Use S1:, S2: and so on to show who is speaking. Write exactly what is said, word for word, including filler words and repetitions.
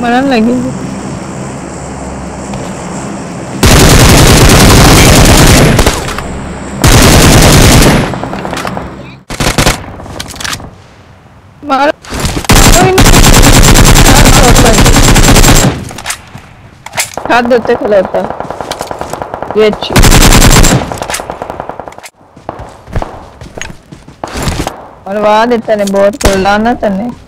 S1: मरन लगी। मारो हाथ देते खिलाता ये अच्छी मरवा देता ने बहुत लाना तने।